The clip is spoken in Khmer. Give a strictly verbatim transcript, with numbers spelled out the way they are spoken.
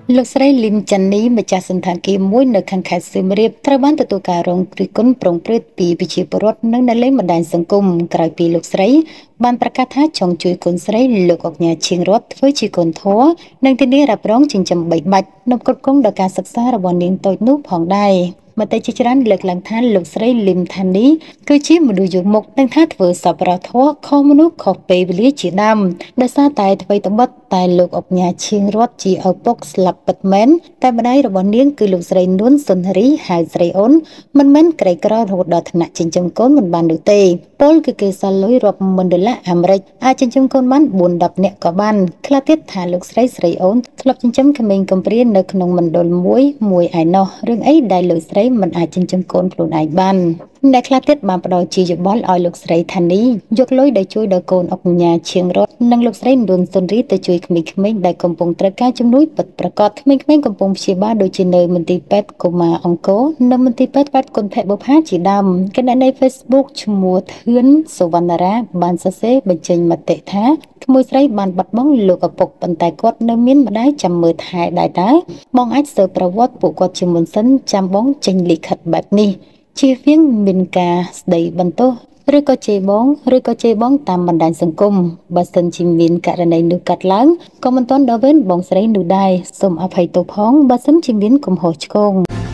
លោកស្រីលីនចាន់នីម្ចាស់សន្តាគារមួយនៅខាងខេត្តសៀមរាបត្រូវបានទទួលការរងរិះគន់ប្រងព្រឹត្តពីប្រជាពលរដ្ឋនិងនៅលើបណ្ដាញសង្គមក្រោយពីលោកស្រីបានប្រកាសថាចង់ជួយកូនស្រីលោកអុកញ៉ាឈៀងរតធ្វើជាកូនធរនិងធានារ៉ាប់រងចិញ្ចឹមបីបាច់នៅគ្រប់គ្រងដល់ការសិក្សារបស់នាងតូចនោះផងដែរមតិជាច្រើនលើកឡើងថាលោកស្រីលឹមថានីគឺជាមនុស្សយកមុខនឹងថាធ្វើសប្បុរសធម៌ខុសមនុស្សខុសពេលវេលាជាដើមដោយសារតែអ្វីត្បិតតែលោកអុកញ៉ាឈៀងរតជាឪពុកស្លាប់ពិតមែនតែម្ដាយរបស់នាងគឺលោកស្រីនួនសុនរីហៅស្រីអូនមិនមែនក្រីក្ររហូតដល់ថ្នាក់ចិញ្ចឹមកូនមិនបាននោះទេពលគឺគេសល់លុយរាប់ម៉ឺនដុល្លារអាមេរិកអាចចិញ្ចឹមកូនបានបួនដប់នាក់ក៏បានខ្លះទៀតថាលោកស្រីស្រីអូនធ្លាប់ចិញ្ចឹមក្មេងកំព្រានៅក្នុងមណ្ឌលមួយមួយឯណោះរឿងអីដែលលោកស្រីមិនអាចចិញ្ចឹមកូនខ្លួនឯងបានអ្នកខ្លះទៀតបានផ្ដល់ជាយោបល់ឲ្យលោកស្រីថានីយកលុយដែលជួយដល់កូនអុកញ៉ាឈៀងរតនិងលោកស្រីនួនសុនរីទៅជួយក្មេងៗដែលកំពុងត្រូវការជំនួយពិតប្រាកដក្មេងៗកំពុងព្យាបាលដូចជានៅមន្ទីរពេទ្យកុមារអង្គរនិងមន្ទីរពេទ្យវត្តគុណភបុប្ផាជាដើមគណនី Facebook ឈ្មោះធឿនសុវណ្ណារាបានសរសេរបញ្ចេញមតិថាក្មួយស្រីបានបាត់បង់លោកឪពុកប៉ុន្តែគាត់នៅមានម្ដាយចាំមើលថែដែរតើបងអាចសើប្រវត្តិពួកគាត់ជាមុនសិនចាំបងចេញលិខិតបែបនេះជៀសវាងមានការស្ដីបន្ទោសឬក៏ជេរបងឬក៏ជេរបងតាមបណ្ដាញសង្គមបើសិនជាមានករណីនោះកាត់ឡើងក៏មិនទាន់ដល់វេនបងស្រីនោះដែរសូមអភ័យទោសផងបើសិនជាមានកំហុសឆ្គង